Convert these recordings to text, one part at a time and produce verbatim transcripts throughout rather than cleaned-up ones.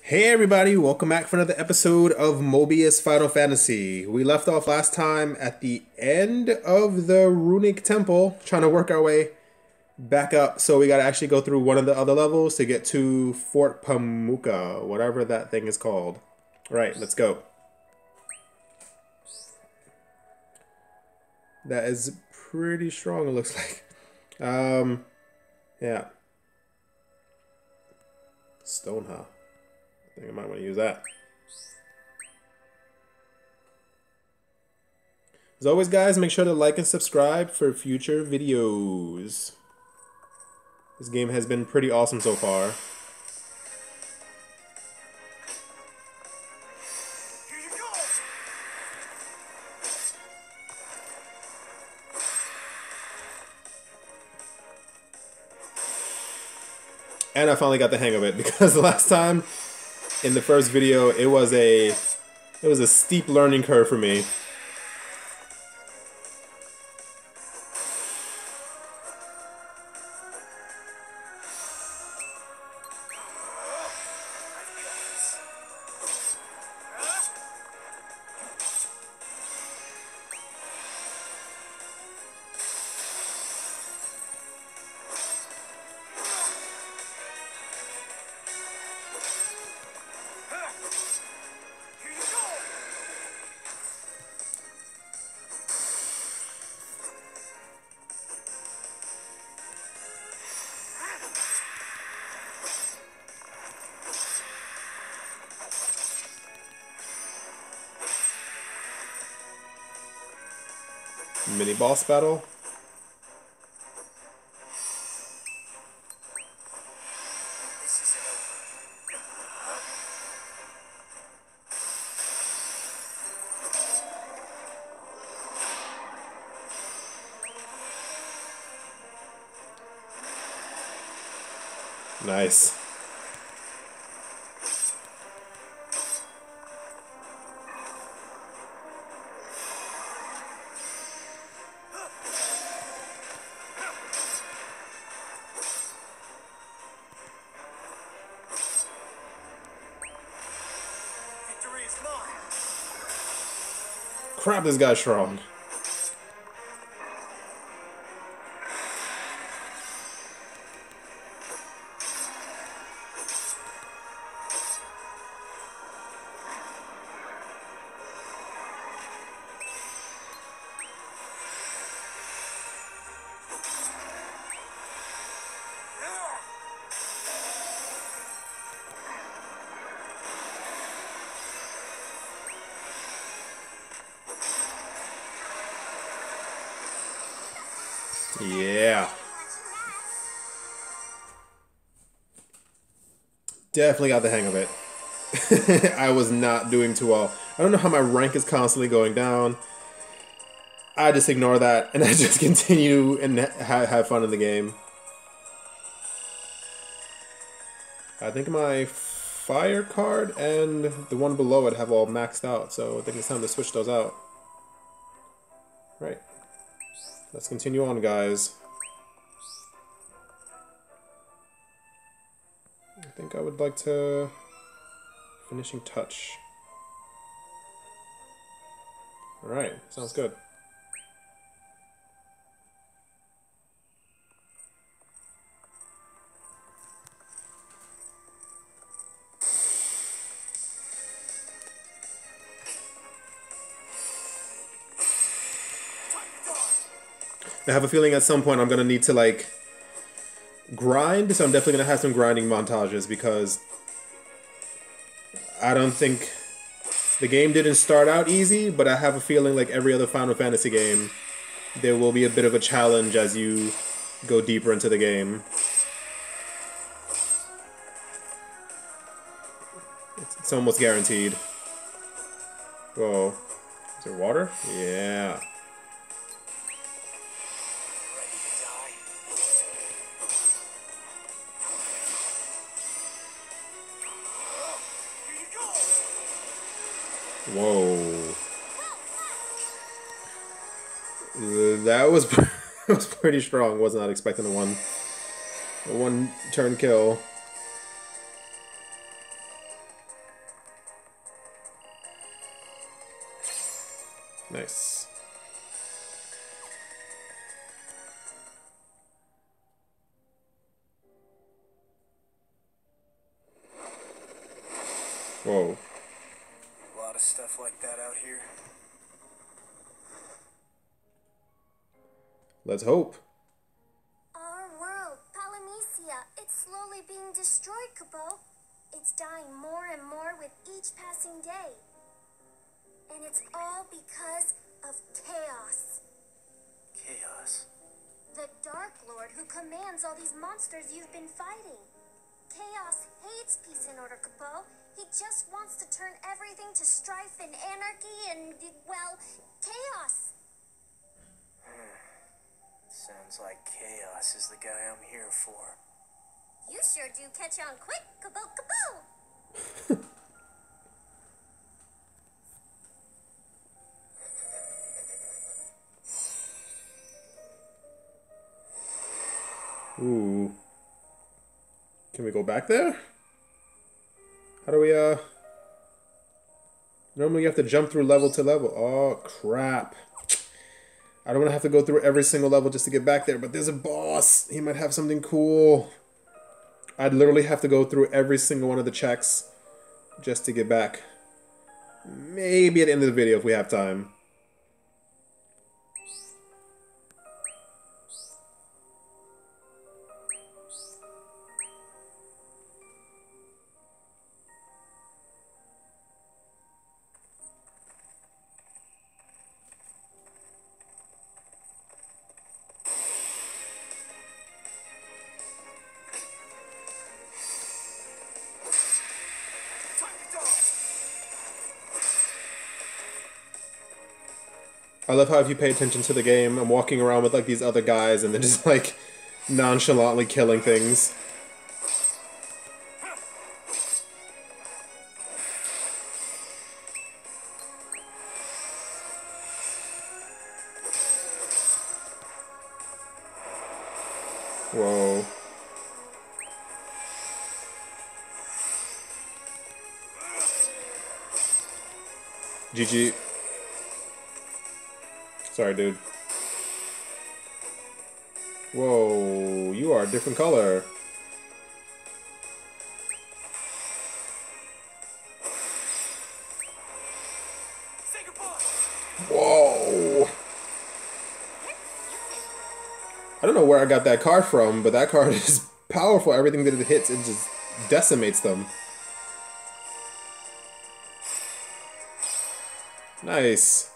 Hey everybody, welcome back for another episode of Mobius Final Fantasy. We left off last time at the end of the Runic Temple, trying to work our way back up. So we gotta actually go through one of the other levels to get to Fort Pamuka, whatever that thing is called. Right, let's go. That is pretty strong, it looks like. Um, yeah. Stone, huh? I think I might want to use that. As always, guys, make sure to like and subscribe for future videos. This game has been pretty awesome so far. And I finally got the hang of it, because the last time in the first video it was a it was a steep learning curve for me. Mini boss battle. Nice. Crap, this guy's strong. Yeah. Definitely got the hang of it. I was not doing too well. I don't know how my rank is constantly going down. I just ignore that and I just continue and ha have fun in the game. I think my fire card and the one below it have all maxed out, so I think it's time to switch those out. Right. Let's continue on, guys. I think I would like to... Finishing touch. Alright, sounds good. I have a feeling at some point I'm gonna need to like grind, so I'm definitely gonna have some grinding montages because I don't think the game didn't start out easy, but I have a feeling like every other Final Fantasy game, there will be a bit of a challenge as you go deeper into the game. It's, it's almost guaranteed. Whoa. Is there water? Yeah. Whoa. That was that was pretty strong. Was not expecting a one a one turn kill. Nice. Whoa. A lot of stuff like that out here. Let's hope. Our world, Palamecia, it's slowly being destroyed, Kupo. It's dying more and more with each passing day. And it's all because of chaos. Chaos. The Dark Lord who commands all these monsters you've been fighting. Chaos hates peace and order, Kupo. He just wants to turn everything to strife and anarchy and, well, chaos. Sounds like Chaos is the guy I'm here for. You sure do catch on quick, Kupo Kupo. Ooh. Can we go back there? How do we, uh... Normally you have to jump through level to level. Oh, crap. I don't want to have to go through every single level just to get back there, but there's a boss. He might have something cool. I'd literally have to go through every single one of the checks just to get back. Maybe at the end of the video if we have time. I love how if you pay attention to the game, I'm walking around with like these other guys and they're just like nonchalantly killing things. Whoa. G G. Sorry, dude. Whoa, you are a different color. Whoa. I don't know where I got that card from, but that card is powerful. Everything that it hits, it just decimates them. Nice.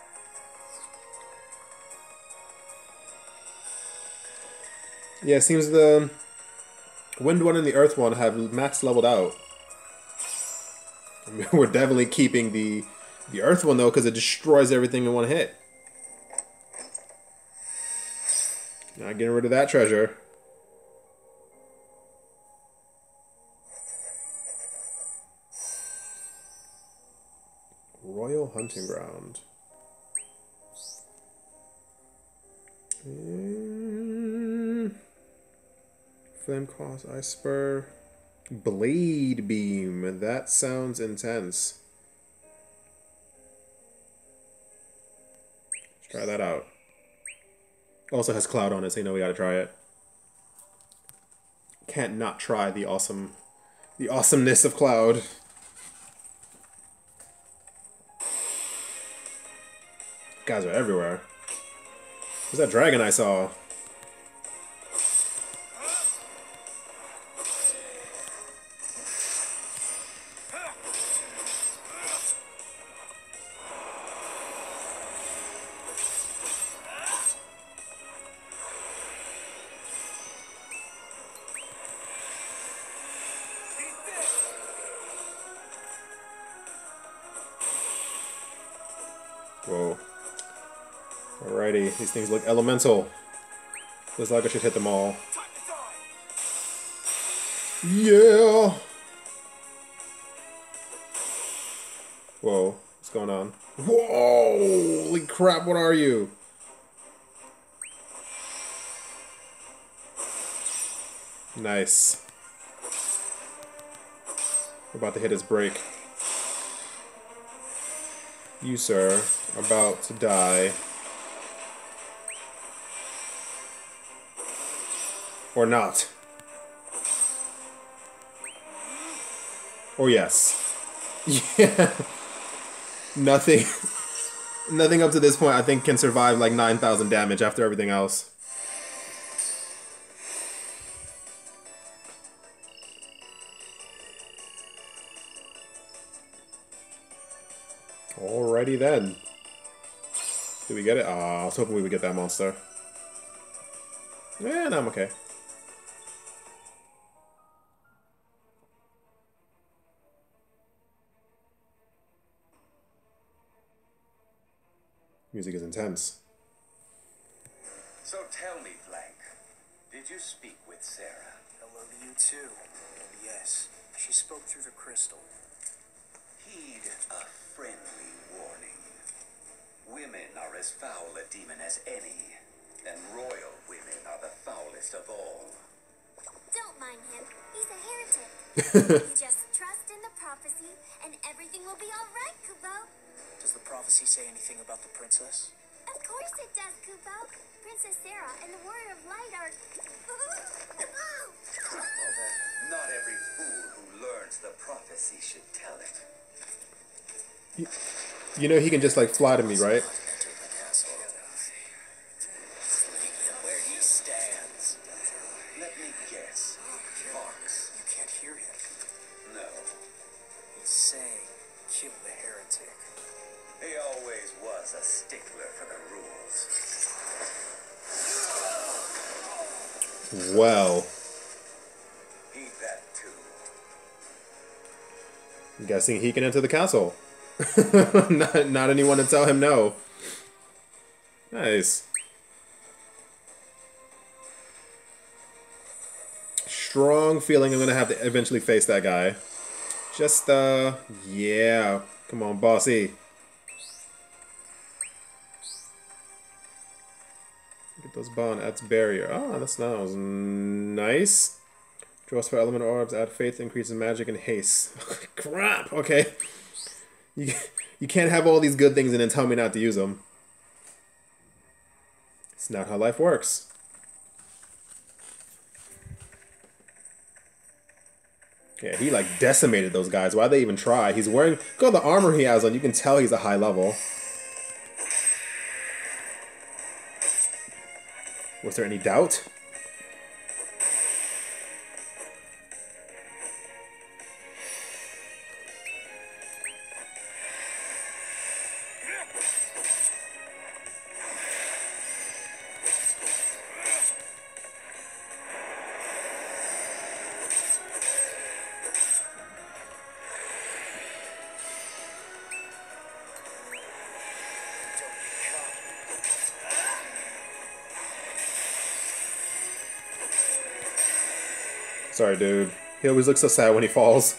Yeah, it seems the Wind one and the Earth one have max leveled out. I mean, we're definitely keeping the the Earth one though, because it destroys everything in one hit. Not getting rid of that treasure. Royal Hunting Ground. Mm. Flame Cross, Ice Spur. Blade Beam. That sounds intense. Let's try that out. Also has Cloud on it, so you know we gotta try it. Can't not try the awesome, the awesomeness of Cloud. Guys are everywhere. Where's that dragon I saw? Whoa. Alrighty, these things look elemental. Looks like I should hit them all. Yeah! Whoa, what's going on? Whoa! Holy crap, what are you? Nice. We're about to hit his break. You, sir, about to die. Or not. Or yes. Yeah. Nothing. Nothing up to this point I think can survive like nine thousand damage after everything else. Alrighty then. Did we get it? Ah, I was hoping we would get that monster. Yeah, no, I'm okay. Music is intense. So tell me, Blank, did you speak with Sarah? Hello to you too. And yes, she spoke through the crystal. Heed a friendly warning. Women are as foul a demon as any, and royal women are the foulest of all. Don't mind him. He's a heretic. You just trust in the prophecy, and everything will be all right, Kubo. Does the prophecy say anything about the princess? Of course it does, Kubo. Princess Sarah and the Warrior of Light are... Well then, not every fool who learns the prophecy should tell it. You, you know he can just like fly to me, right? Enter the castle. Where he stands. Let me guess. Fox. You can't hear him. No. He's saying, kill the heretic. He always was a stickler for the rules. Well, Heed that too. I'm guessing he can enter the castle. not, not anyone to tell him no. Nice. Strong feeling I'm gonna have to eventually face that guy. Just, uh, yeah. Come on, bossy. Get those bond, adds barrier. Oh, that's that was nice. Draws for element orbs, add faith, increases magic and haste. Crap, okay. You, you can't have all these good things and then tell me not to use them. It's not how life works. Yeah, he like decimated those guys. Why'd they even try? He's wearing... Look at the armor he has on. You can tell he's a high level. Was there any doubt? Sorry, dude. He always looks so sad when he falls.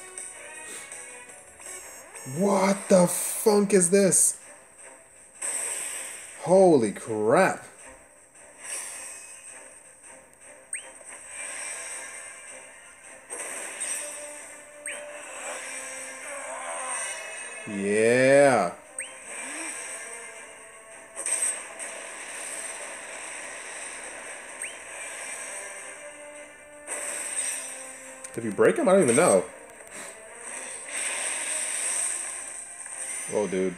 What the funk is this? Holy crap. Yeah. Did we break him? I don't even know. Oh, dude.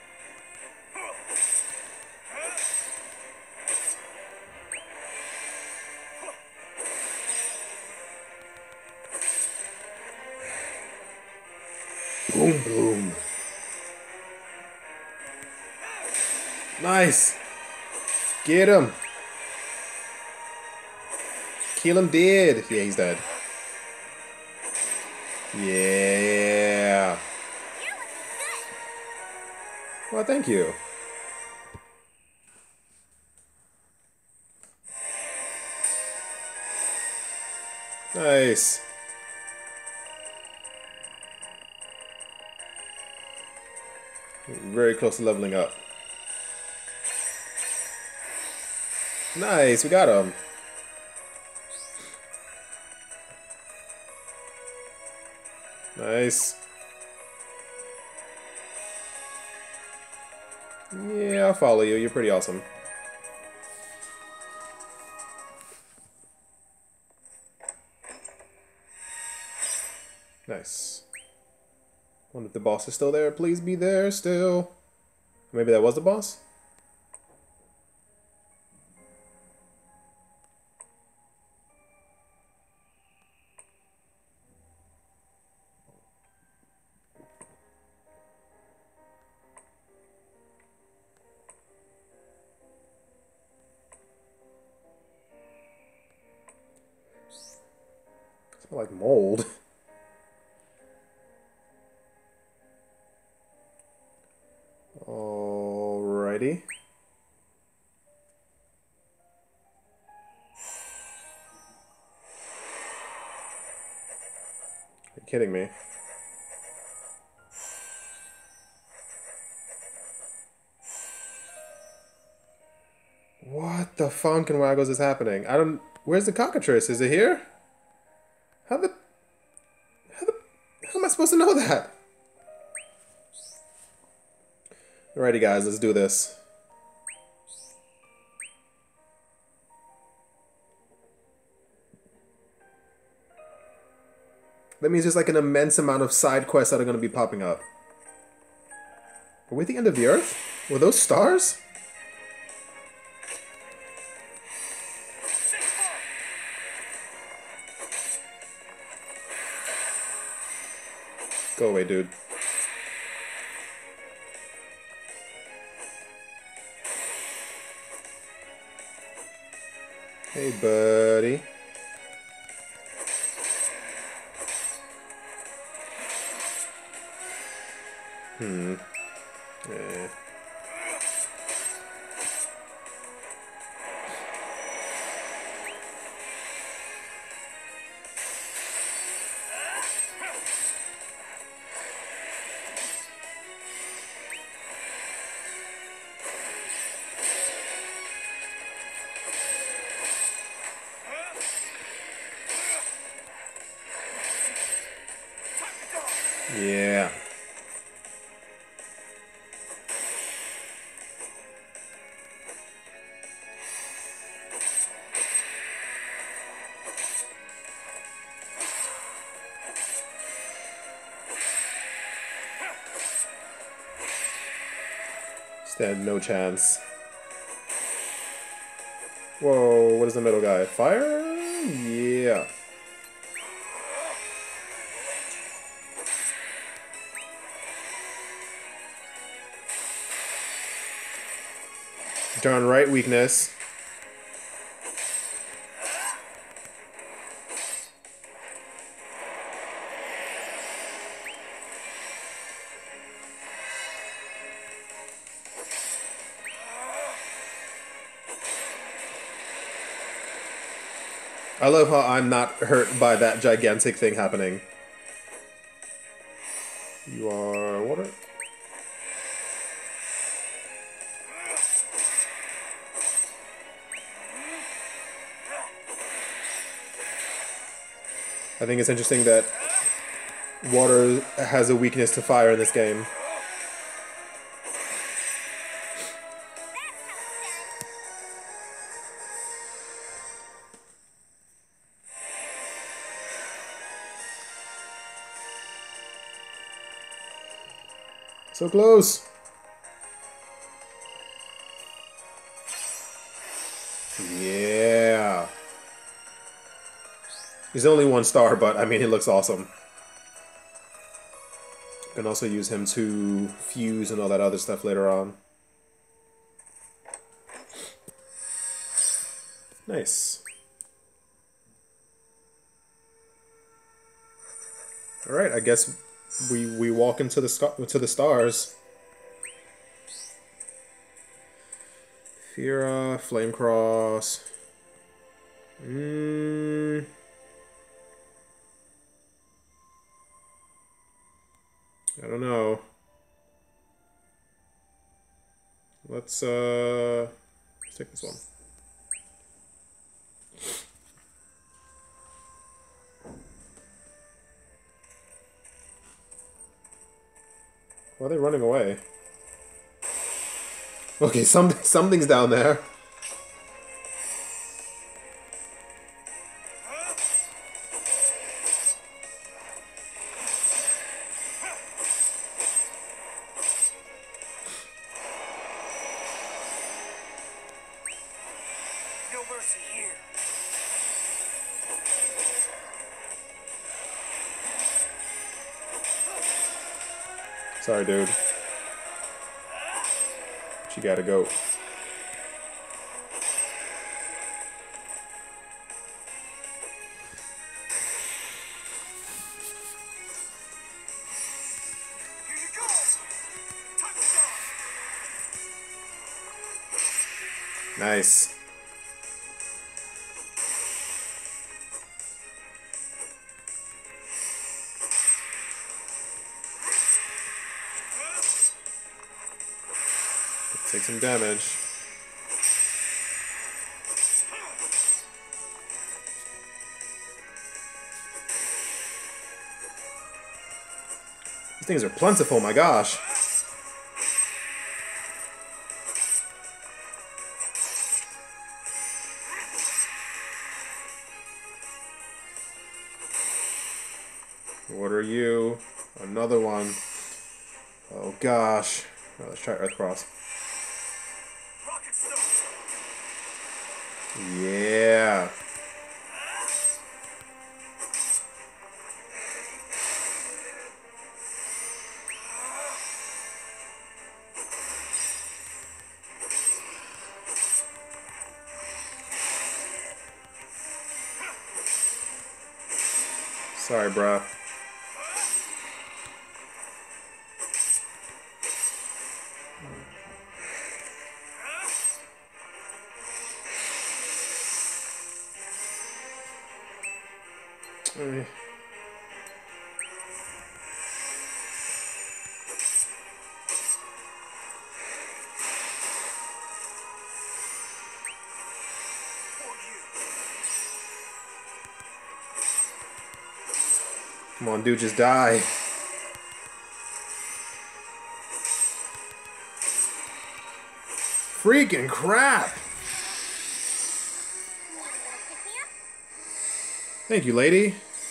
Boom, boom. Nice. Get him. Kill him dead. Yeah, he's dead. Yeah. Well, thank you. Nice. Very close to leveling up. Nice, we got him. Nice. Yeah, I'll follow you. You're pretty awesome. Nice. Wonder if the boss is still there. Please be there still. Maybe that was the boss? It's like mold. Alrighty. Are you kidding me? What the funk and waggles is happening? I don't... Where's the cockatrice? Is it here? How the... How the... How am I supposed to know that? Alrighty, guys. Let's do this. That means there's like an immense amount of side quests that are going to be popping up. Are we at the end of the Earth? Were those stars? Go away, dude. Hey, buddy. Hmm. Eh. Yeah. Stand no chance. Whoa, what is the middle guy? Fire? Yeah. Darn right, weakness. I love how I'm not hurt by that gigantic thing happening. You are water? I think it's interesting that water has a weakness to fire in this game. So close! Yeah! He's only one star, but I mean, he looks awesome. You can also use him to fuse and all that other stuff later on. Nice. Alright, I guess we we walk into the sc to the stars. Fira, Flame Cross. Mm. I don't know. Let's uh let's take this one. Why are they running away? Okay, some something's down there. No mercy here. Sorry, dude. She gotta go. Here you go. Touchdown. Nice. Take some damage. These things are plentiful, my gosh. What are you? Another one. Oh gosh. Well, let's try Earth Cross. Rocket stone. Yeah. Sorry, bruh. Eh. Come on, dude, just die. Freaking crap! Thank you, lady.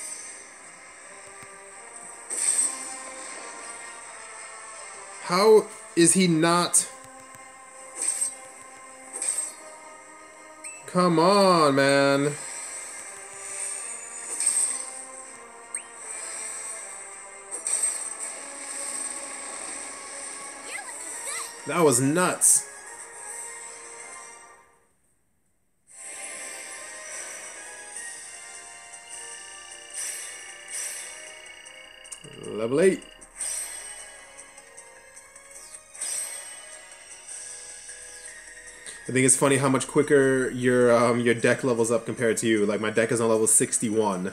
How is he not? Come on, man. That was nuts. Level eight. I think it's funny how much quicker your um, your deck levels up compared to you. Like my deck is on level sixty-one.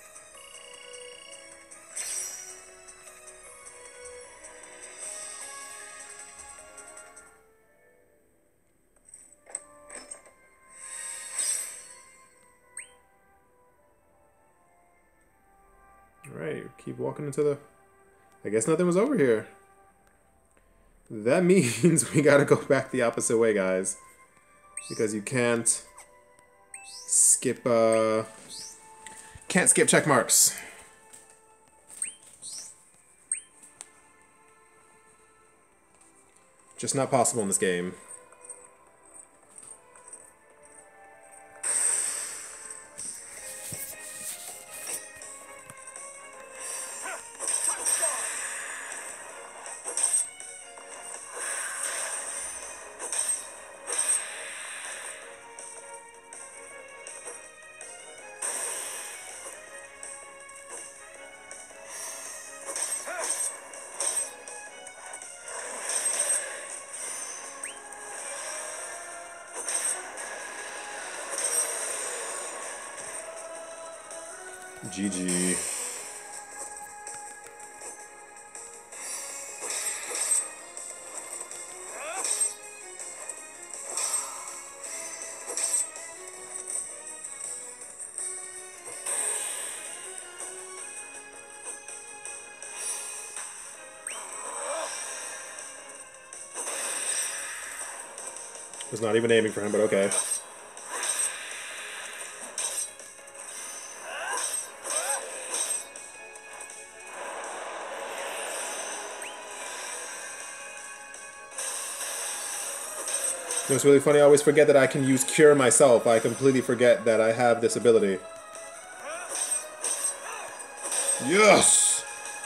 Alright, keep walking into the... I guess nothing was over here. That means we gotta go back the opposite way, guys. Because you can't skip, uh... can't skip check marks. Just not possible in this game. G G. Was not even aiming for him, but okay. It's really funny, I always forget that I can use Cure myself. I completely forget that I have this ability. Yes!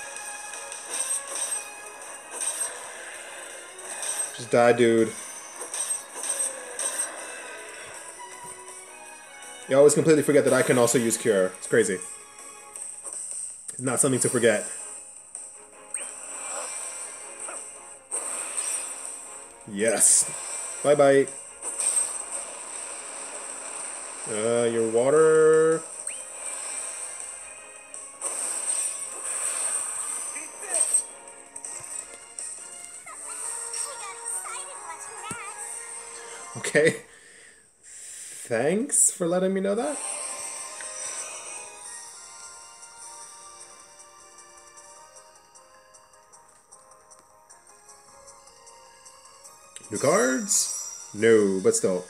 Just die, dude. You always completely forget that I can also use Cure. It's crazy. It's not something to forget. Yes. Bye-bye. Uh, your water... Okay. Thanks for letting me know that. New cards? No, but still.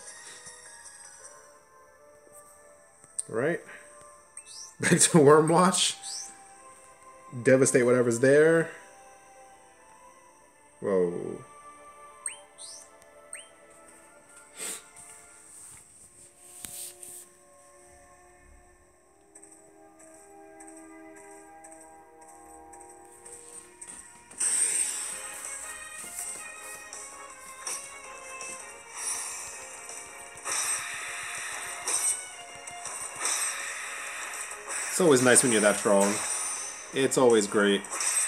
Alright. Back to Wormwatch. Devastate whatever's there. Whoa. It's always nice when you're that strong. It's always great.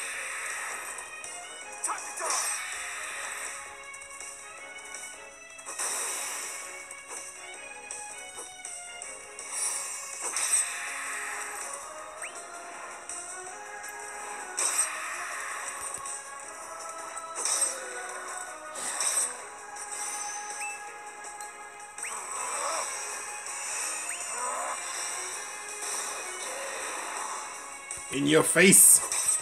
In your face!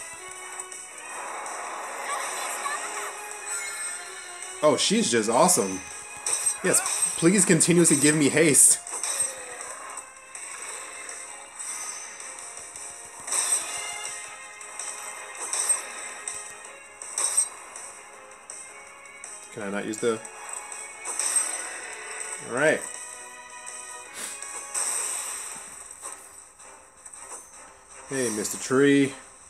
Oh, she's just awesome. Yes, please continuously give me haste. Can I not use the... Alright. Hey, Mister Tree.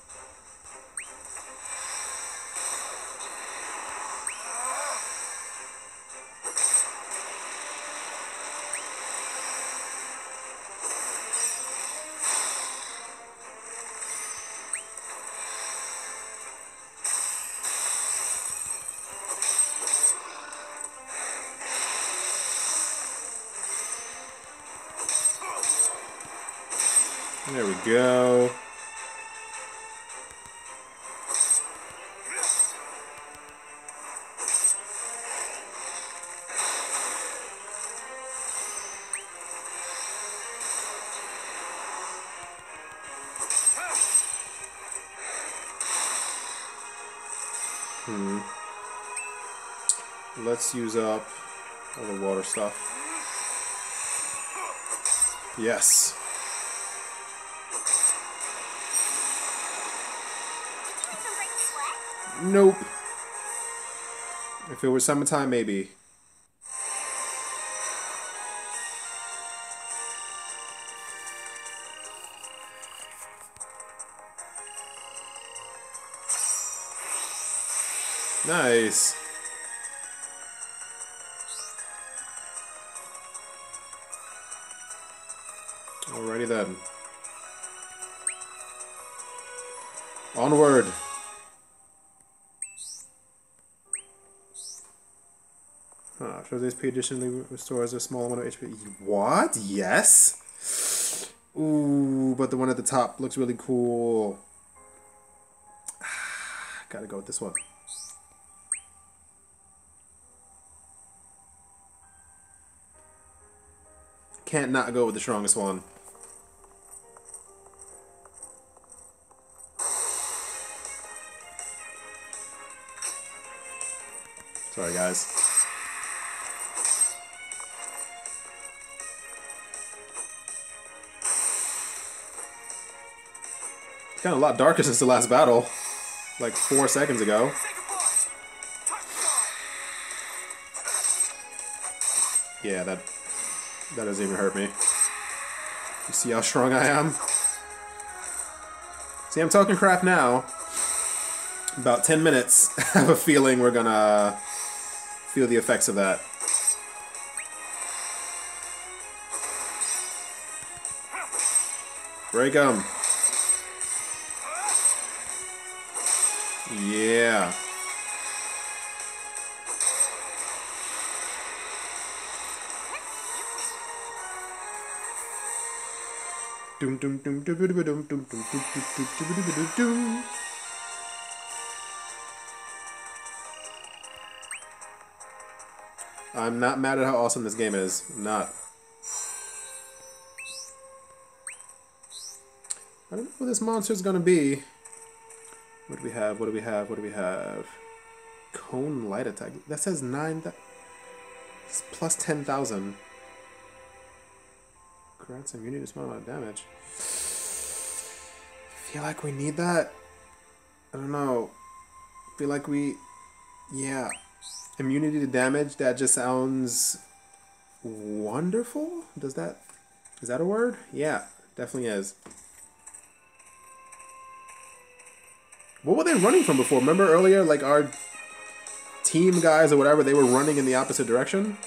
There we go. Hmm. Let's use up all the water stuff. Yes. Nope. If it was summertime, maybe. Nice. Alrighty then. Onward. Huh, shows H P additionally restores a small amount of H P. What? Yes? Ooh, but the one at the top looks really cool. Gotta go with this one. Can't not go with the strongest one. Sorry, guys. It's kind of a lot darker since the last battle. Like four seconds ago. Yeah, that that doesn't even hurt me. You see how strong I am? See, I'm talking crap now. About ten minutes, I have a feeling we're gonna feel the effects of that. Break 'em. Yeah. Doom doom doom doom doom doom doom doom doom doom doom doom. I'm not mad at how awesome this game is. I'm not. I don't know what this monster is gonna be. What do we have? What do we have? What do we have? Cone light attack. That says nine. That it's plus ten thousand. Grants immunity to small amount of damage. Feel like we need that. I don't know. Feel like we, yeah. Immunity to damage. That just sounds wonderful. Does that? Is that a word? Yeah, definitely is. What were they running from before? Remember earlier, like our team guys or whatever, they were running in the opposite direction?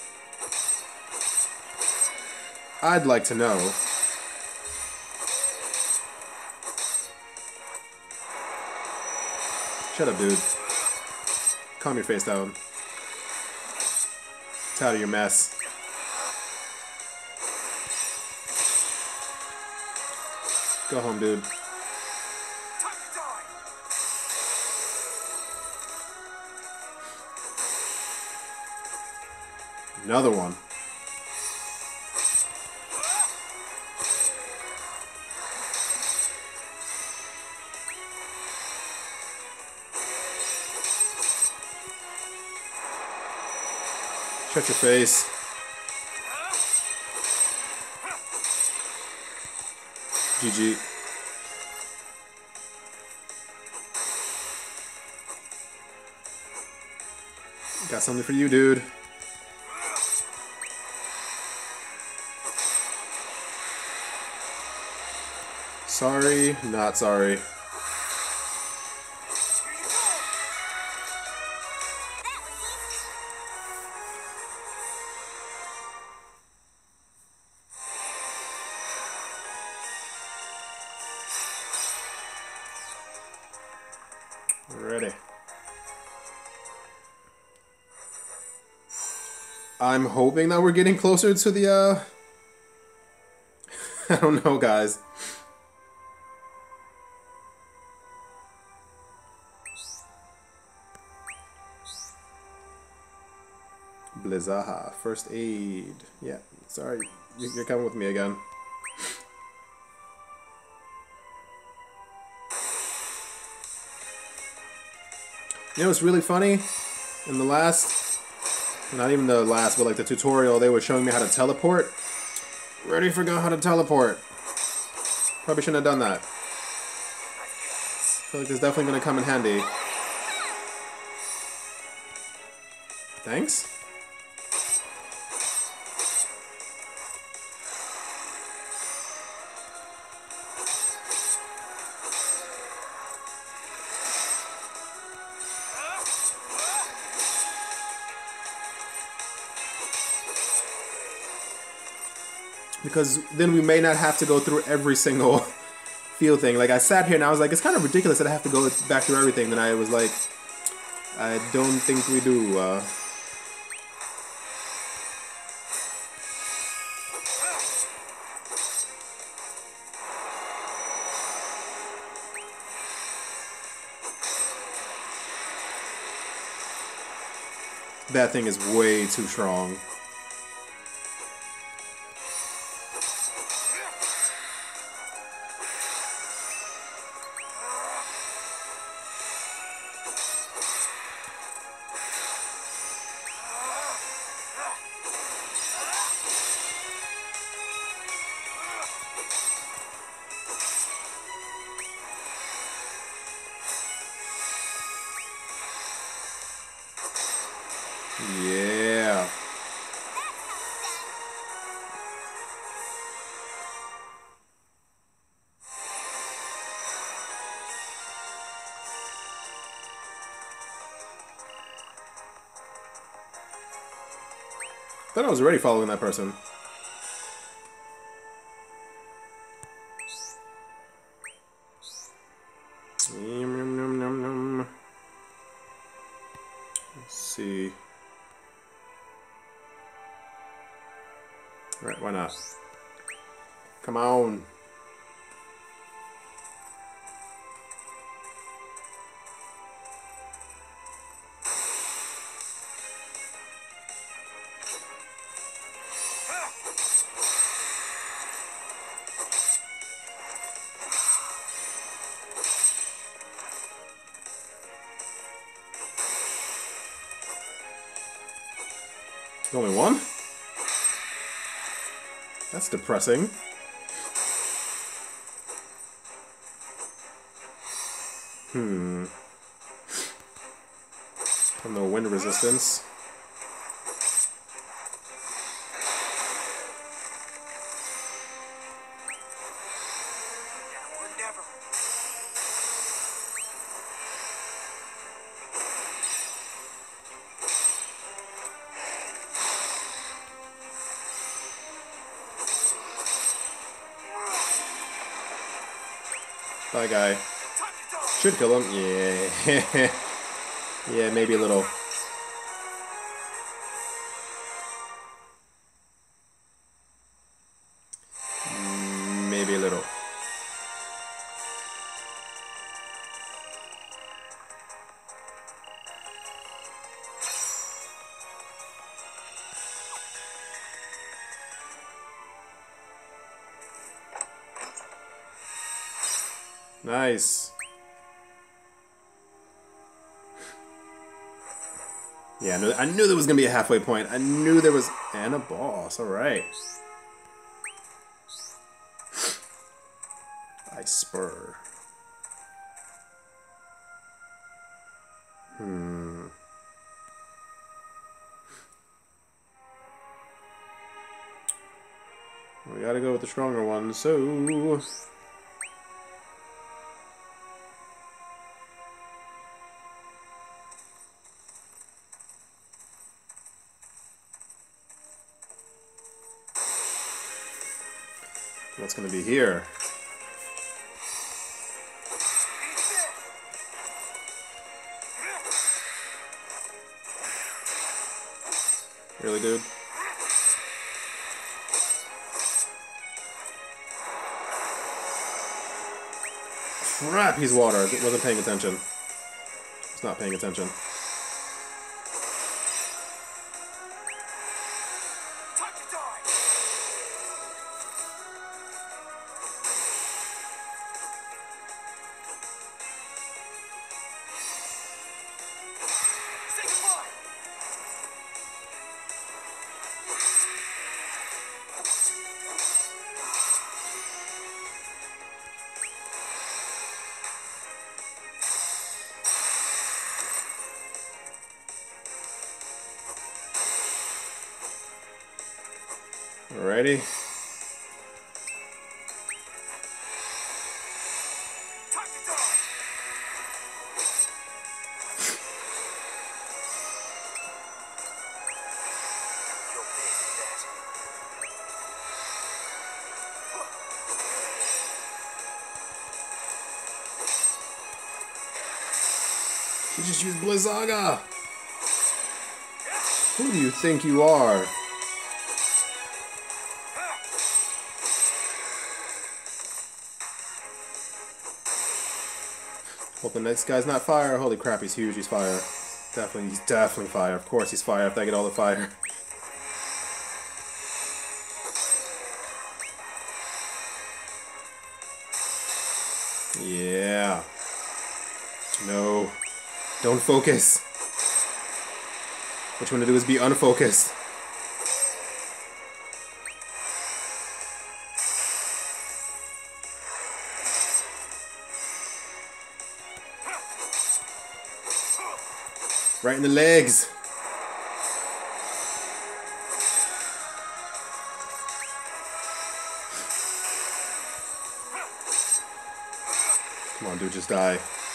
I'd like to know. Shut up, dude. Calm your face down. Tired of your mess. Go home, dude. Another one. Shut your face. G G. Got something for you, dude. Sorry, not sorry. Ready. I'm hoping that we're getting closer to the, uh... I don't know, guys. Blizaha, first aid. Yeah, sorry, you're coming with me again. You know what's really funny? In the last, not even the last, but like the tutorial, they were showing me how to teleport. Already forgot how to teleport. Probably shouldn't have done that. I feel like it's definitely going to come in handy. Thanks? Because then we may not have to go through every single field thing. Like, I sat here and I was like, it's kind of ridiculous that I have to go back through everything. Then I was like, I don't think we do. Uh, that thing is way too strong. Yeah. I thought I was already following that person. Yum, yum, yum, yum, yum. Let's see. Alright, why not? Come on. Only one? That's depressing. Hmm. Have no wind resistance. Now or never. Bye, guy. Should kill him. Yeah. Yeah, maybe a little. Maybe a little. Nice. Yeah, I knew, I knew there was going to be a halfway point. I knew there was... And a boss. Alright. Ice Spur. Hmm. We gotta go with the stronger one, so... What's gonna be here? Really, dude? Crap, he's water. I wasn't paying attention. He's not paying attention. Alrighty. You just used Blizzaga! Who do you think you are? Hope the next guy's not fire. Holy crap, he's huge, he's fire. Definitely, he's definitely fire. Of course he's fire after I get all the fire. Yeah. No. Don't focus. What you want to do is be unfocused. Right in the legs. would just die.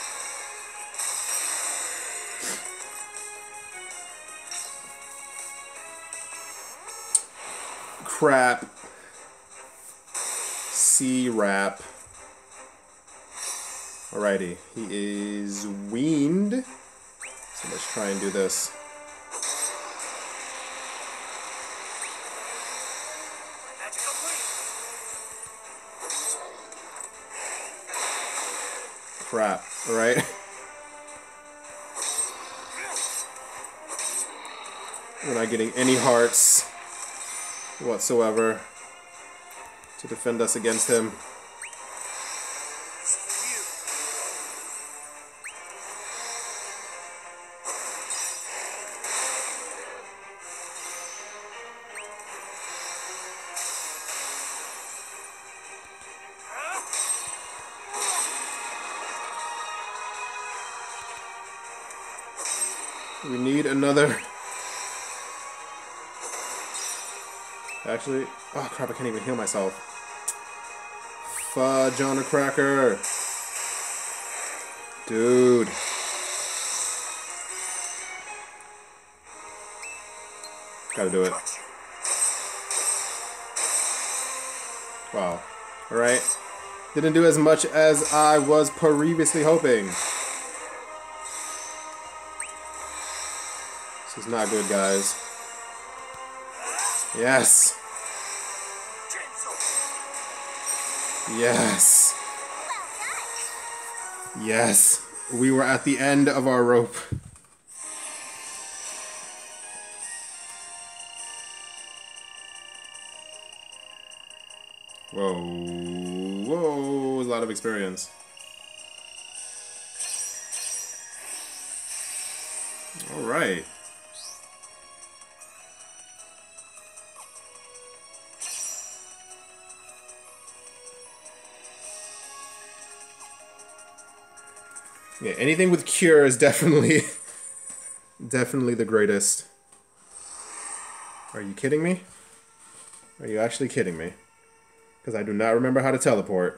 Crap. C-Rap. Alrighty. He is weaned. So let's try and do this. Crap. Alright. We're not getting any hearts whatsoever to defend us against him. We need another. Actually, oh crap, I can't even heal myself. Fudge on a cracker. Dude. Gotta do it. Wow. Alright. Didn't do as much as I was previously hoping. This is not good, guys. Yes. Yes. Yes. We were at the end of our rope. Whoa. Whoa. A lot of experience. All right. Yeah, anything with cure is definitely, definitely the greatest. Are you kidding me? Are you actually kidding me? Because I do not remember how to teleport.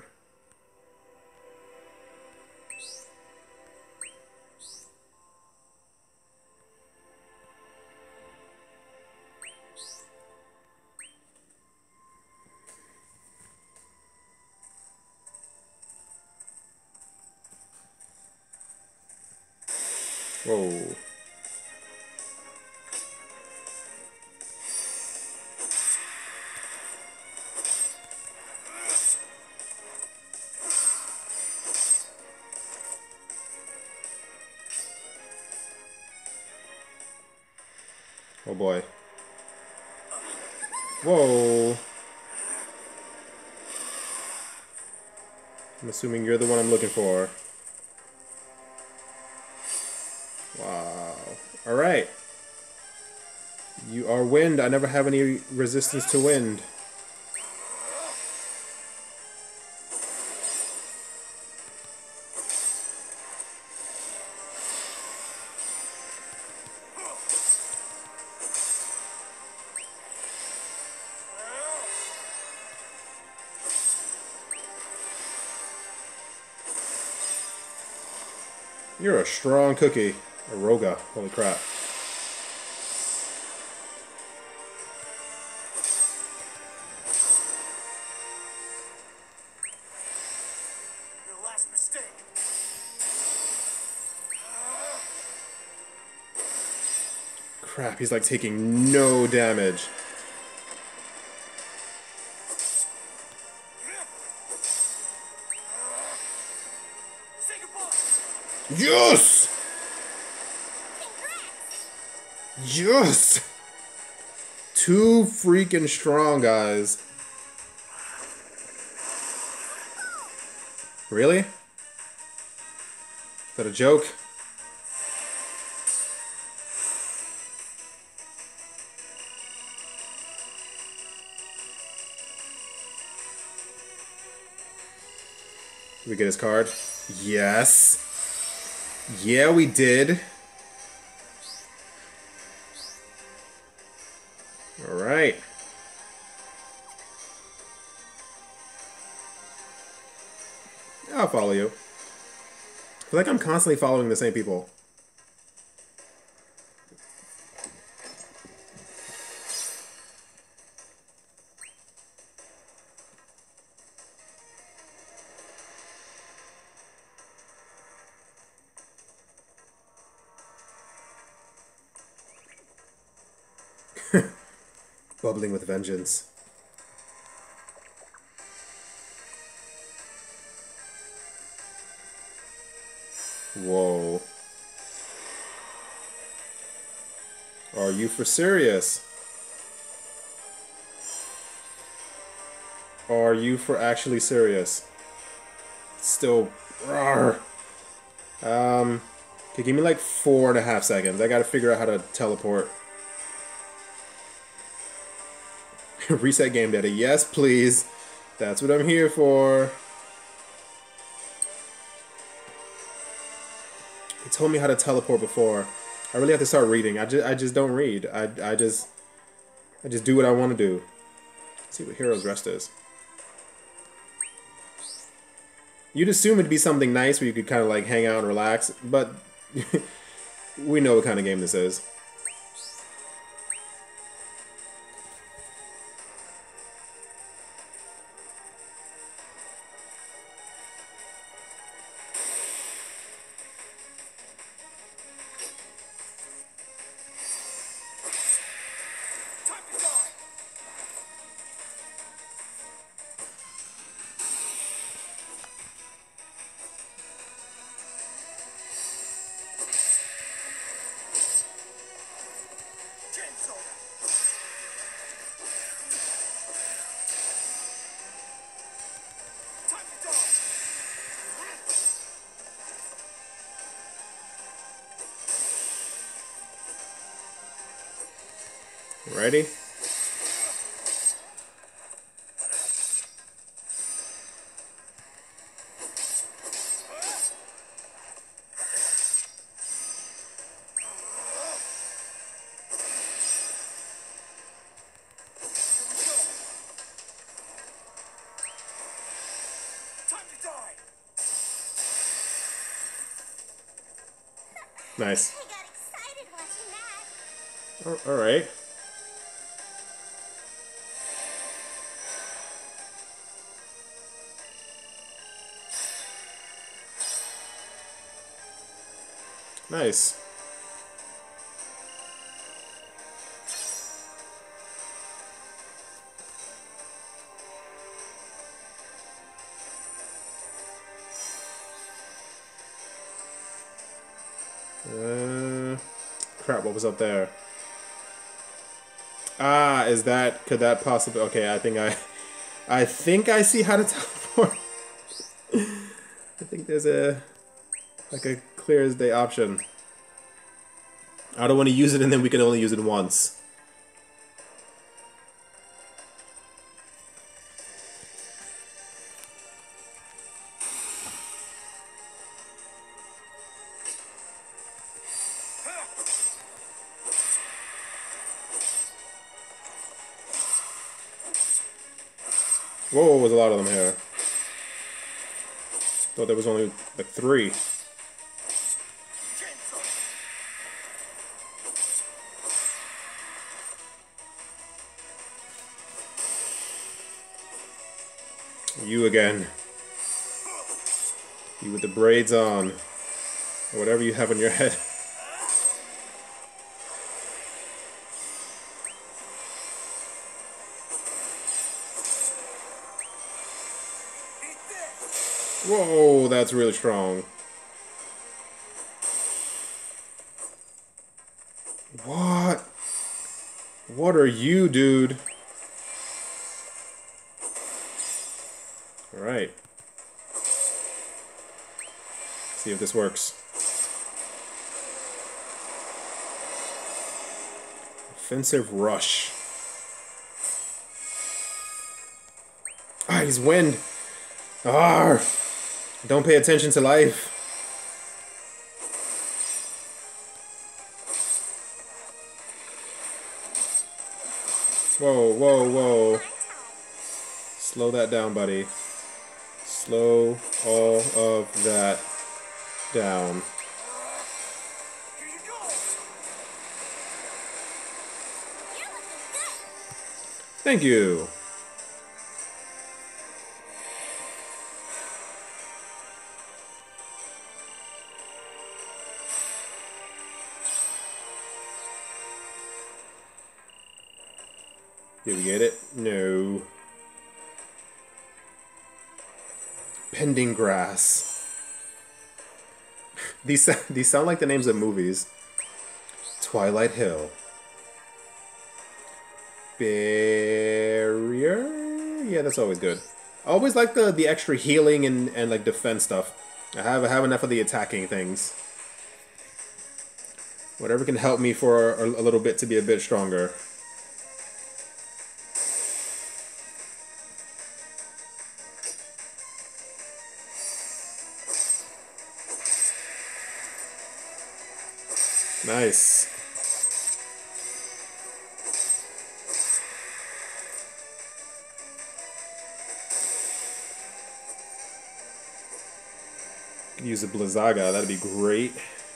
Whoa. Oh boy. Whoa. I'm assuming you're the one I'm looking for. Wow. Alright. You are wind. I never have any resistance to wind. You're a strong cookie. A Roga. Holy crap. Your last mistake. Crap, he's like taking no damage. Say goodbye. Yes! Yes! Too freaking strong, guys. Really? Is that a joke? Did we get his card? Yes. Yeah, we did. Alright. I'll follow you. feel like I'm constantly following the same people. Bubbling with vengeance. Whoa. Are you for serious? Are you for actually serious? Still. Rawr. Um. Okay, give me like four and a half seconds. I gotta figure out how to teleport. Reset game data. Yes, please. That's what I'm here for. He told me how to teleport before. I really have to start reading. I just, I just don't read. I, I just, I just do what I want to do. Let's see what Hero's Rest is. You'd assume it'd be something nice where you could kind of like hang out and relax, but we know what kind of game this is. Ready? Nice. I got excited watching that. Oh, all right. Nice. Uh, crap, what was up there? Ah, is that, could that possibly, okay, I think I, I think I see how to teleport. I think there's a, like a clear as day option. I don't want to use it and then we can only use it once. Whoa, there's a lot of them here. Thought there was only like three. You again. You with the braids on. Or whatever you have on your head. Whoa, that's really strong. What? What are you, dude? Alright. See if this works. Offensive rush. Ah, he's wind. Arr! Don't pay attention to life. Whoa, whoa, whoa. Slow that down, buddy. Slow all of that down. Here you go. You're looking good. Thank you. Did we get it? No. Pending grass. These these sound like the names of movies. Twilight Hill. Barrier? Yeah, that's always good. I always like the the extra healing and and like defense stuff. I have I have enough of the attacking things. Whatever can help me for a, a little bit to be a bit stronger. Nice. Could use a Blizzaga, that'd be great.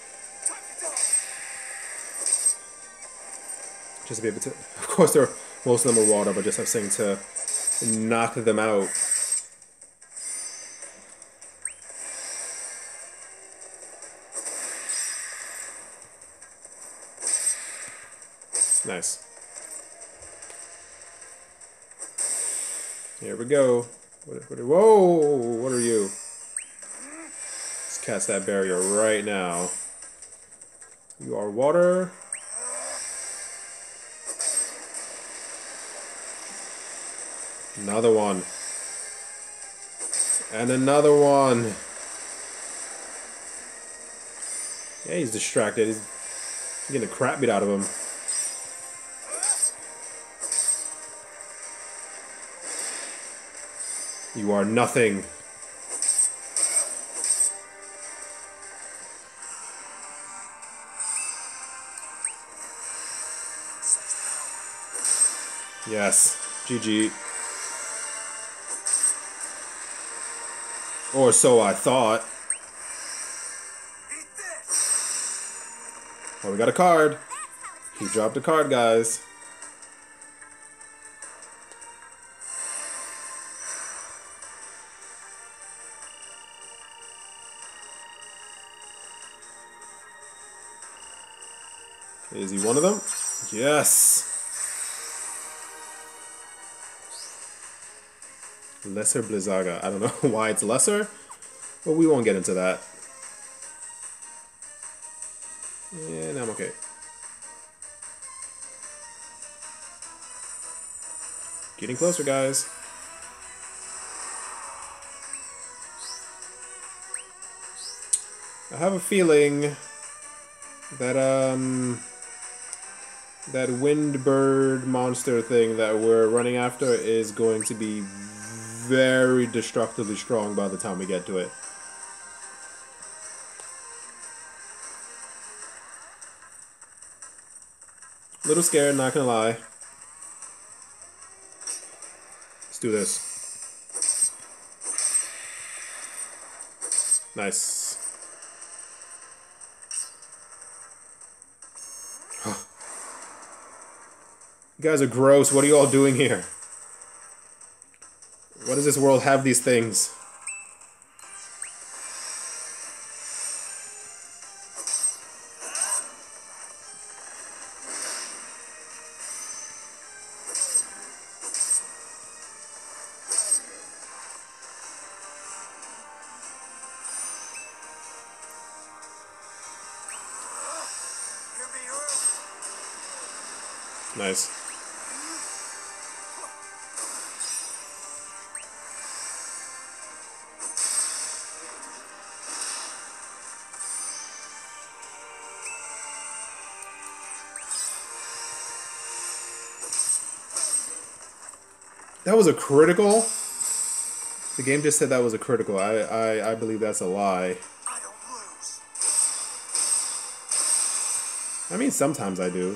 Just to be able to, of course, they're, most of them are water, but just have something to knock them out. Nice. Here we go. What, what, whoa! What are you? Let's cast that barrier right now. You are water. Another one. And another one. Yeah, he's distracted. He's getting the crap beat out of him. You are nothing. Yes. G G. Or so I thought. Oh, we got a card. He dropped a card, guys. Is he one of them? Yes. Lesser Blizzaga. I don't know why it's lesser, but we won't get into that. And I'm okay. Getting closer, guys. I have a feeling that um that windbird monster thing that we're running after is going to be very destructively strong by the time we get to it. A little scared, not gonna lie. Let's do this. Nice. You guys are gross. What are you all doing here? Why does this world have these things? Nice. That was a critical? The game just said that was a critical. I, I, I believe that's a lie. I don't lose. I mean, sometimes I do.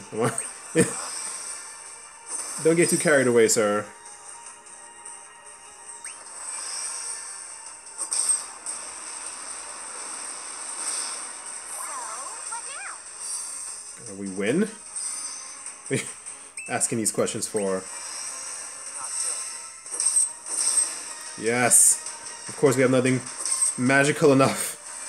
Don't get too carried away, sir. We win? Asking these questions for. Yes. Of course, we have nothing magical enough.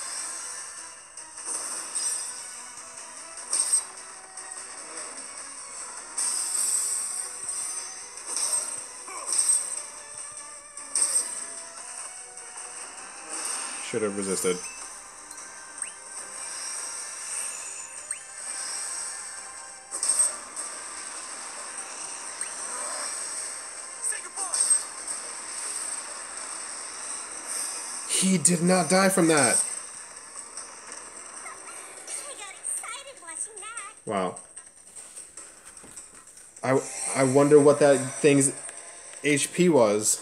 Should have resisted. He did not die from that. I got excited watching that. Wow. I, I wonder what that thing's H P was.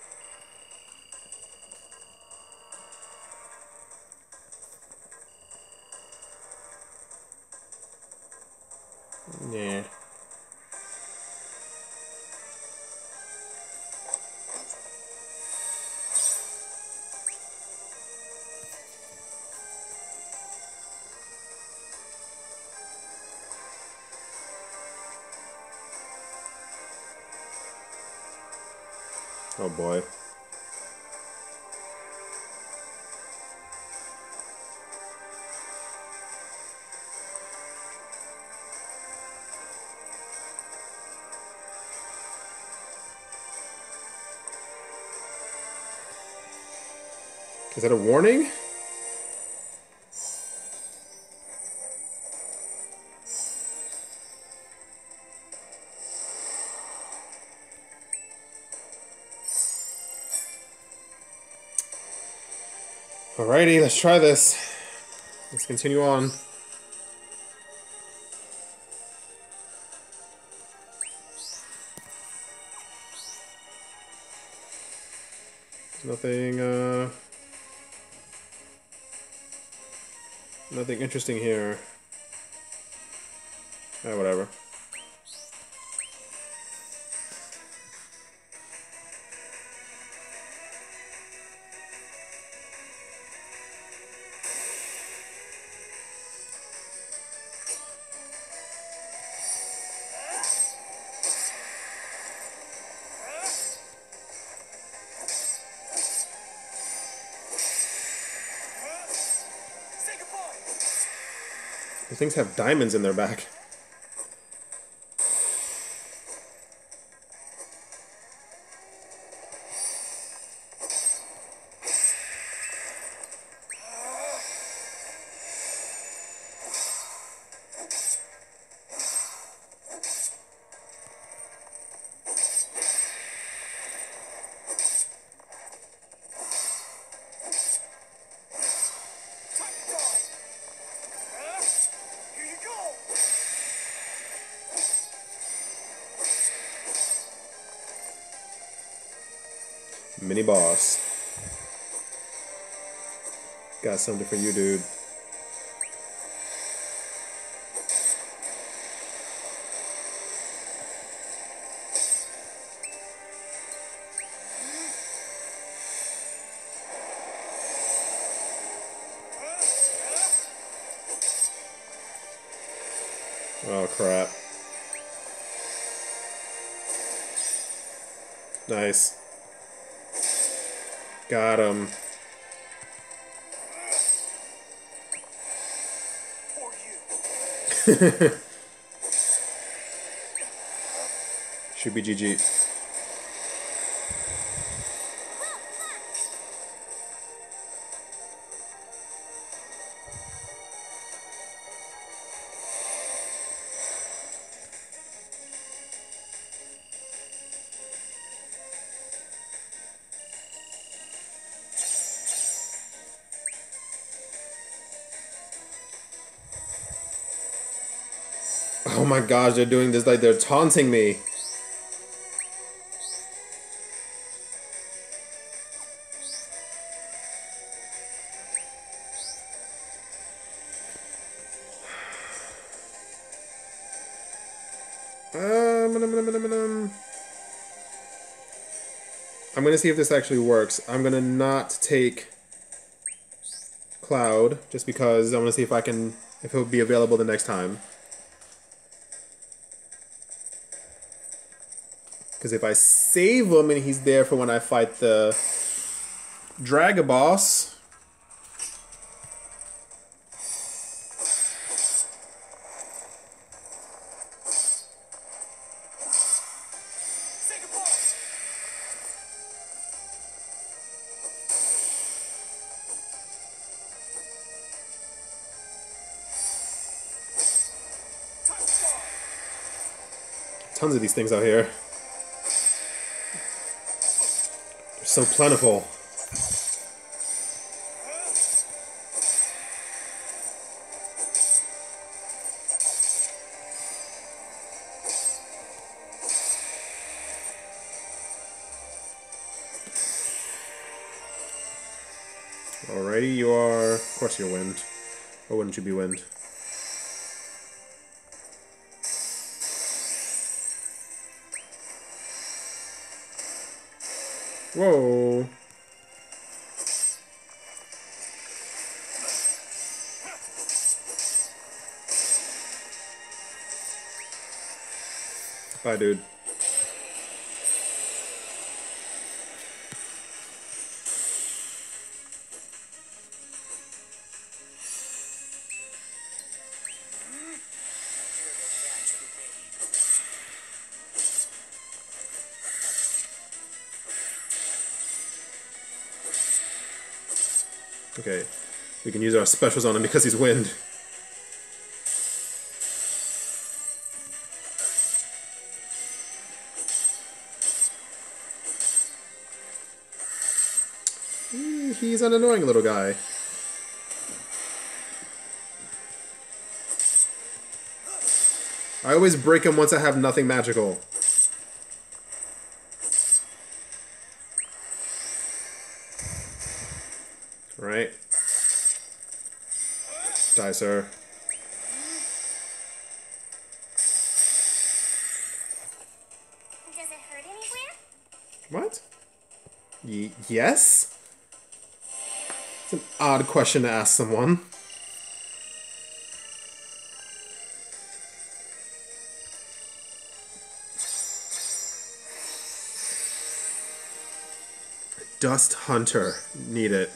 Yeah. Oh boy. Is that a warning? Alrighty, let's try this. Let's continue on. Nothing, uh... nothing interesting here. Ah, whatever. These things have diamonds in their back. Mini boss. Got something for you, dude. Oh crap. Nice. Got him. Should be G G. Oh my gosh, they're doing this like they're taunting me. Um, um, um, um, um. I'm gonna see if this actually works. I'm gonna not take Cloud just because I want to see if I can if he'll be available the next time. Because if I save him and he's there for when I fight the Dragon Boss... Tons of these things out here. They're so plentiful. Alrighty, you are... Of course you're wind. Or wouldn't you be wind? Whoa. Bye, dude. Okay, we can use our specials on him because he's wind. He's an annoying little guy. I always break him once I have nothing magical. Right. Die, sir. Does it hurt anywhere? What? Y yes? It's an odd question to ask someone. Dust Hunter. Need it.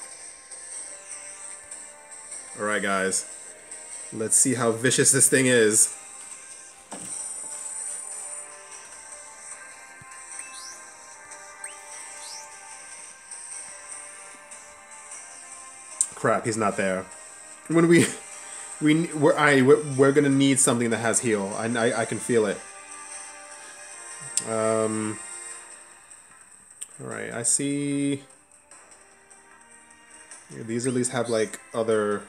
Alright, guys. Let's see how vicious this thing is. Crap, he's not there. When we... we we're, I, we're, we're gonna need something that has heal. I, I, I can feel it. Um... Alright, I see... These at least have, like, other...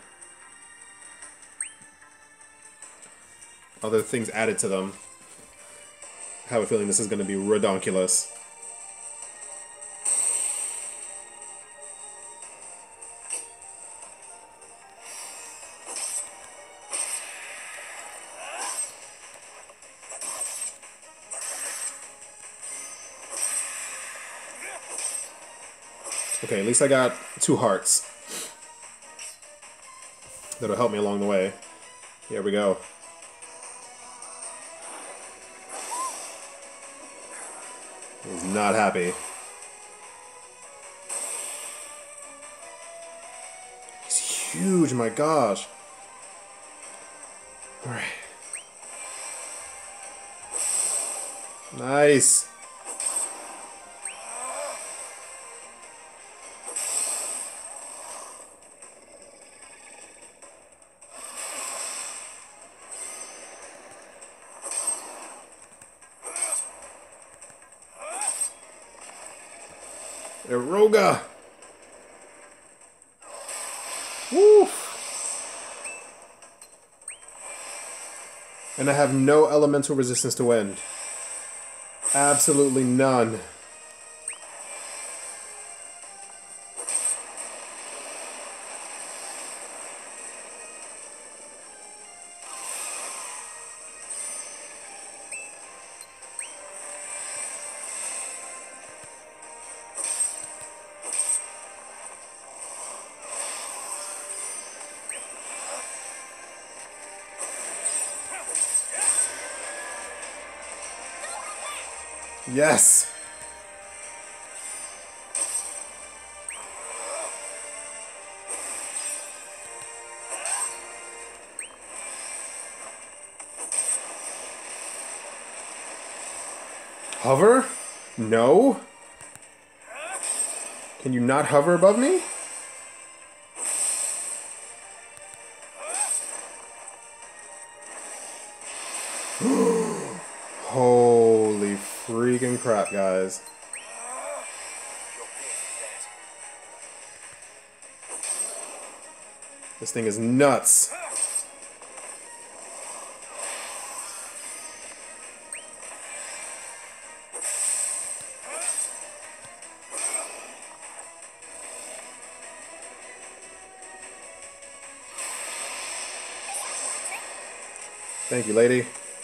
other things added to them. I have a feeling this is going to be redonkulous. Okay, at least I got two hearts. That'll help me along the way. Here we go. He's not happy. He's huge, my gosh. Alright. Nice. Eroga! Woo! And I have no elemental resistance to wind. Absolutely none. Yes. Hover? No. Can you not hover above me? Holy freaking crap, guys. This thing is nuts. Thank you, lady.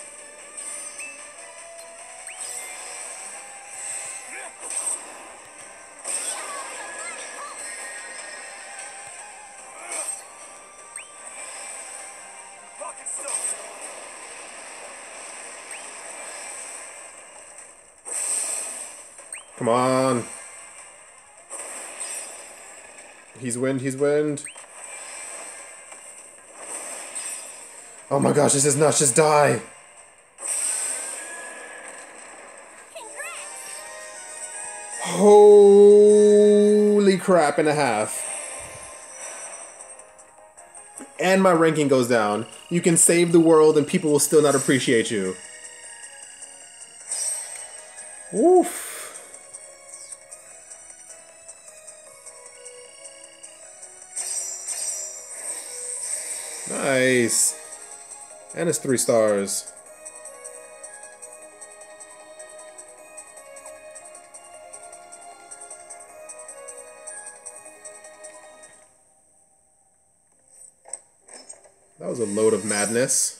Come on. He's wind, he's wind. Oh my gosh, this is nuts, just die. Holy crap and a half. And my ranking goes down. You can save the world and people will still not appreciate you. Woof. Nice. And it's three stars. That was a load of madness.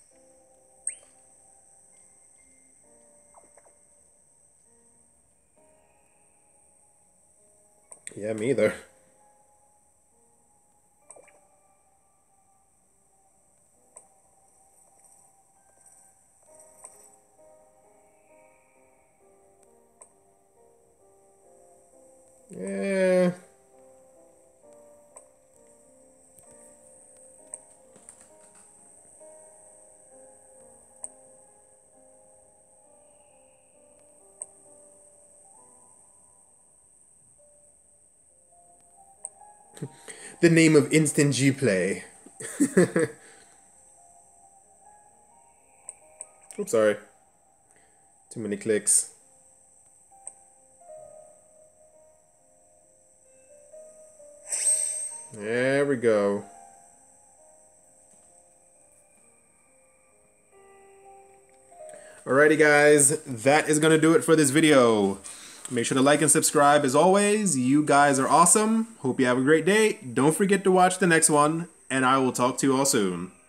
Yeah, me either. Yeah. The name of instant G-Play. Oops, sorry. Too many clicks. There we go. Alrighty guys, that is gonna do it for this video. Make sure to like and subscribe as always. You guys are awesome. Hope you have a great day. Don't forget to watch the next one, and I will talk to you all soon.